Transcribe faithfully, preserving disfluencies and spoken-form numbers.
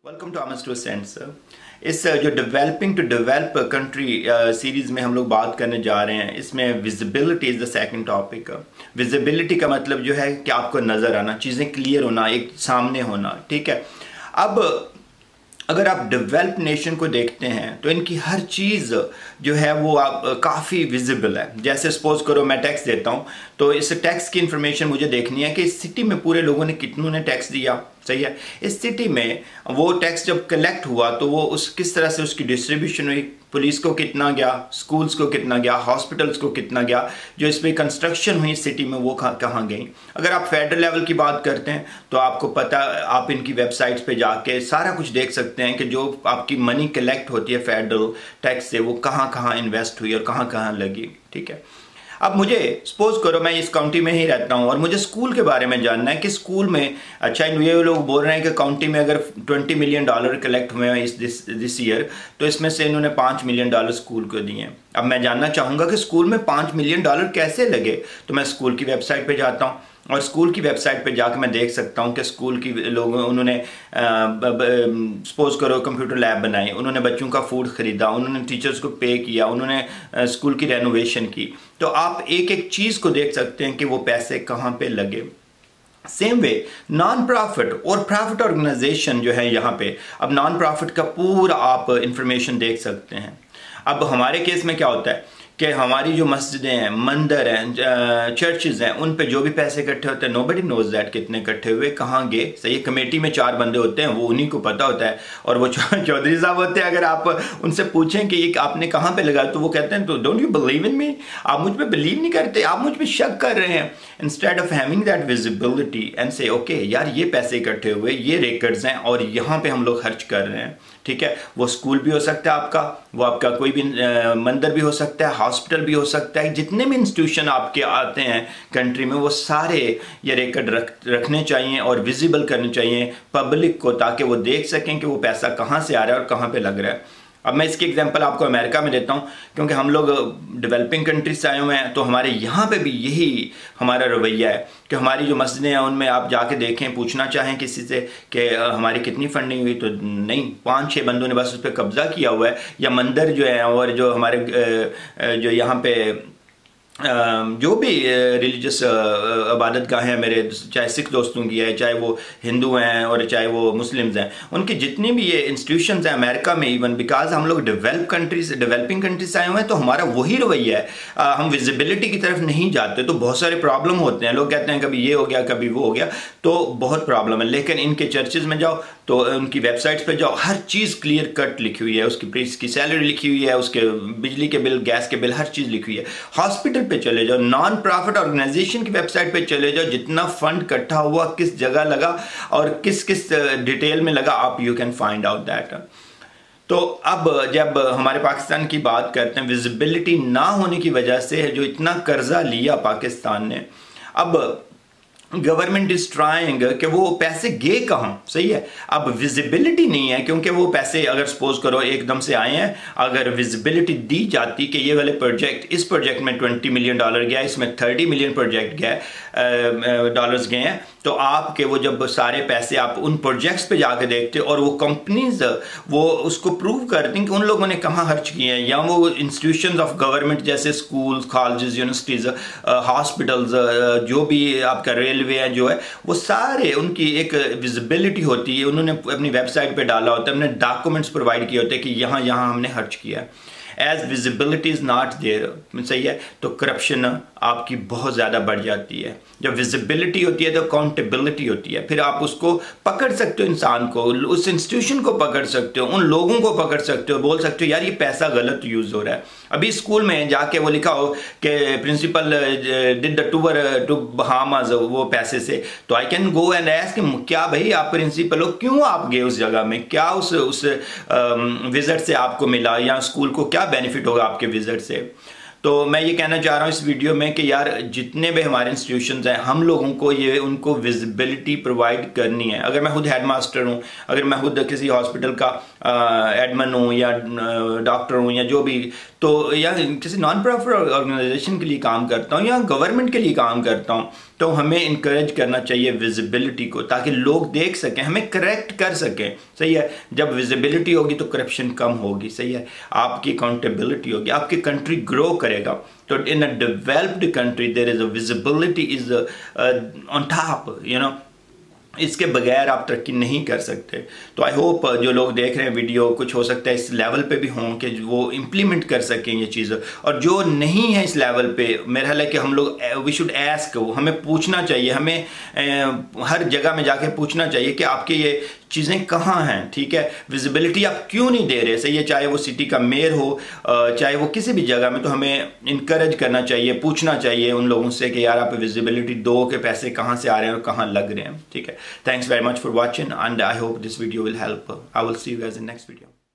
Welcome to आमस two cents. इस जो developing to develop country series में हम लोग बात करने जा रहे हैं, इसमें visibility is the second topic. Visibility का मतलब जो है कि आपको नज़र आना, चीज़ें क्लियर होना, एक सामने होना, ठीक है। अब अगर आप डेवलप नेशन को देखते हैं तो इनकी हर चीज़ जो है वो आप काफ़ी विजिबल है। जैसे सपोज करो मैं टैक्स देता हूँ, तो इस टैक्स की इंफॉर्मेशन मुझे देखनी है कि इस सिटी में पूरे लोगों ने कितनों ने टैक्स दिया, सही है। इस सिटी में वो टैक्स जब कलेक्ट हुआ तो वो उस किस तरह से उसकी डिस्ट्रीब्यूशन हुई, पुलिस को कितना गया, स्कूल्स को कितना गया, हॉस्पिटल्स को कितना गया, जो इस पर कंस्ट्रक्शन हुई सिटी में वो कहाँ गई। अगर आप फेडरल लेवल की बात करते हैं तो आपको पता, आप इनकी वेबसाइट्स पे जाके सारा कुछ देख सकते हैं कि जो आपकी मनी कलेक्ट होती है फेडरल टैक्स से वो कहाँ कहाँ इन्वेस्ट हुई और कहाँ कहाँ लगी, ठीक है। अब मुझे सपोज करो मैं इस काउंटी में ही रहता हूँ और मुझे स्कूल के बारे में जानना है कि स्कूल में, अच्छा ये लोग बोल रहे हैं कि काउंटी में अगर ट्वेंटी मिलियन डॉलर कलेक्ट हुए हैं इस दिस दिस ईयर, तो इसमें से इन्होंने पाँच मिलियन डॉलर स्कूल को दिए हैं। अब मैं जानना चाहूँगा कि स्कूल में पाँच मिलियन डॉलर कैसे लगे, तो मैं स्कूल की वेबसाइट पर जाता हूँ और स्कूल की वेबसाइट पे जाकर मैं देख सकता हूँ कि स्कूल की लोगों उन्होंने सपोज करो कंप्यूटर लैब बनाई, उन्होंने बच्चों का फूड खरीदा, उन्होंने टीचर्स को पे किया, उन्होंने स्कूल की रेनोवेशन की। तो आप एक एक चीज़ को देख सकते हैं कि वो पैसे कहाँ पे लगे। सेम वे नॉन प्रॉफिट और प्रॉफिट ऑर्गेनाइजेशन जो है यहाँ पे, अब नॉन प्रॉफिट का पूरा आप इंफॉर्मेशन देख सकते हैं। अब हमारे केस में क्या होता है कि हमारी जो मस्जिदें हैं, मंदिर हैं, चर्चेज हैं, उन पे जो भी पैसे इकट्ठे होते हैं, नोबडी नोज दैट कितने इकट्ठे हुए, कहाँ गए। सही, कमेटी में चार बंदे होते हैं, वो उन्हीं को पता होता है, और वो चौधरी साहब होते हैं। अगर आप उनसे पूछें कि ये आपने कहाँ पे लगाया, तो वो कहते हैं तो don't you believe in me, आप मुझ पर बिलीव नहीं करते, आप मुझ पर शक कर रहे हैं। Instead of having that visibility and से ओके यार ये पैसे इकट्ठे हुए, ये रिकॉर्ड्स हैं और यहाँ पे हम लोग खर्च कर रहे हैं, ठीक है। वो स्कूल भी हो सकता है आपका, वो आपका कोई भी मंदिर भी हो सकता है, हॉस्पिटल भी हो सकता है, जितने भी इंस्टीट्यूशन आपके आते हैं कंट्री में वो सारे ये रिकॉर्ड रख रखने चाहिए और विजिबल करने चाहिए पब्लिक को, ताकि वो देख सकें कि वो पैसा कहाँ से आ रहा है और कहाँ पे लग रहा है। अब मैं इसकी एग्जांपल आपको अमेरिका में देता हूँ, क्योंकि हम लोग डेवलपिंग कंट्रीज से आए हुए हैं, तो हमारे यहाँ पे भी यही हमारा रवैया है कि हमारी जो मस्जिदें हैं उनमें आप जाके देखें, पूछना चाहें किसी से कि हमारी कितनी फंडिंग हुई, तो नहीं, पाँच छः बंदों ने बस उस पर कब्जा किया हुआ है। या मंदिर जो है और जो हमारे जो यहाँ पे जो भी रिलीजियस इबादत गाहें हैं मेरे, चाहे सिख दोस्तों की है, चाहे वो हिंदू हैं और चाहे वो मुस्लिम्स हैं, उनकी जितनी भी ये इंस्टीट्यूशंस हैं अमेरिका में, इवन बिकॉज हम लोग डेवलप कंट्रीज डेवलपिंग कंट्रीज से आए हुए हैं, तो हमारा वही रवैया है, आ, हम विजिबिलिटी की तरफ नहीं जाते, तो बहुत सारे प्रॉब्लम होते हैं। लोग कहते हैं कभी ये हो गया कभी वो हो गया, तो बहुत प्रॉब्लम है। लेकिन इनके चर्चेज में जाओ तो उनकी वेबसाइट्स पे जाओ, हर चीज़ क्लियर कट लिखी हुई है, उसकी प्रीस की सैलरी लिखी हुई है, उसके बिजली के बिल, गैस के बिल, हर चीज़ लिखी हुई है। हॉस्पिटल पे चले जाओ, नॉन प्रॉफिट ऑर्गेनाइजेशन की वेबसाइट पे चले जाओ, जितना फंड इकट्ठा हुआ, किस जगह लगा और किस किस डिटेल में लगा, आप you can find out that. तो अब जब हमारे पाकिस्तान की बात करते हैं, विजिबिलिटी ना होने की वजह से जो इतना कर्जा लिया पाकिस्तान ने, अब गवर्नमेंट इज ट्राइंग कि वो पैसे गए कहाँ, सही है। अब विजिबिलिटी नहीं है, क्योंकि वो पैसे अगर सपोज करो एकदम से आए हैं, अगर विजिबिलिटी दी जाती कि ये वाले प्रोजेक्ट, इस प्रोजेक्ट में ट्वेंटी मिलियन डॉलर गया, इसमें थर्टी मिलियन प्रोजेक्ट गया डॉलर्स गए हैं, तो आपके वो जब सारे पैसे आप उन प्रोजेक्ट्स पे जाके देखते और वो कंपनीज वो उसको प्रूव करती कि उन लोगों ने कहाँ खर्च किए हैं, या वो इंस्टीट्यूशंस ऑफ गवर्नमेंट जैसे स्कूल्स, कॉलेजेस, यूनिवर्सिटीज, हॉस्पिटल्स, जो भी आपका रेलवे है जो है, वो सारे उनकी एक विजिबिलिटी होती है, उन्होंने अपनी वेबसाइट पे डाला होता है, हमने डॉक्यूमेंट्स प्रोवाइड किए होते हैं कि यहाँ यहाँ हमने खर्च किया है। As visibility is not there, सही है, तो करप्शन आपकी बहुत ज़्यादा बढ़ जाती है। जब विजिबिलिटी होती है तो अकाउंटेबिलिटी होती है, फिर आप उसको पकड़ सकते हो, इंसान को, उस इंस्टीट्यूशन को पकड़ सकते हो, उन लोगों को पकड़ सकते हो, बोल सकते हो यार ये पैसा गलत यूज़ हो रहा है। अभी स्कूल में जाके वो लिखा हो कि principal did the tour to Bahamas वो पैसे से, तो I can go and ask कि क्या भाई आप प्रिंसिपल हो, क्यों आप गए उस जगह में, क्या उस उस विजिट से आपको मिला, या स्कूल को क्या बेनिफिट होगा आपके विजिट से। तो मैं ये कहना चाह रहा हूँ इस वीडियो में कि यार जितने भी हमारे इंस्टीट्यूशंस हैं, हम लोगों को ये उनको विजिबिलिटी प्रोवाइड करनी है। अगर मैं खुद हेडमास्टर हूँ, अगर मैं खुद किसी हॉस्पिटल का एडमिन हूँ या डॉक्टर हूँ या जो भी, तो या किसी नॉन प्रॉफिट ऑर्गेनाइजेशन के लिए काम करता हूँ या गवर्नमेंट के लिए काम करता हूँ, तो हमें इनकरेज करना चाहिए विजिबिलिटी को, ताकि लोग देख सकें, हमें करेक्ट कर सकें। सही है, जब विजिबिलिटी होगी तो करप्शन कम होगी। सही है, आपकी अकाउंटेबिलिटी होगी, आपकी कंट्री ग्रो करेगा। तो in a developed country there is a visibility is on top, you know, इसके बगैर आप तरक्की नहीं कर सकते। तो आई होप जो लोग देख रहे हैं वीडियो, कुछ हो सकता है इस लेवल पे भी हों कि वो इम्प्लीमेंट कर सकें ये चीज़, और जो नहीं है इस लेवल पे, मेरा ख्याल है कि हम लोग वी शुड आस्क, हमें पूछना चाहिए, हमें ए, हर जगह में जाके पूछना चाहिए कि आपके ये चीज़ें कहाँ हैं। ठीक है, विजिबिलिटी आप क्यों नहीं दे रहे। सही है, चाहे वो सिटी का मेयर हो, चाहे वो किसी भी जगह में, तो हमें इनकरेज करना चाहिए, पूछना चाहिए उन लोगों से कि यार आप विजिबिलिटी दो, के पैसे कहाँ से आ रहे हैं और कहाँ लग रहे हैं। ठीक है, thanks very much for watching, and I hope this video will help. I will see you guys in next video.